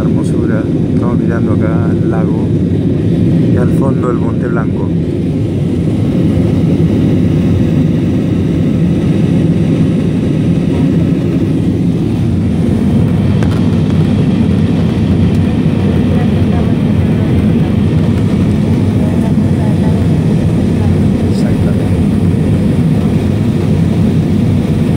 hermosura. Estamos mirando acá el lago y al fondo el Monte Blanco.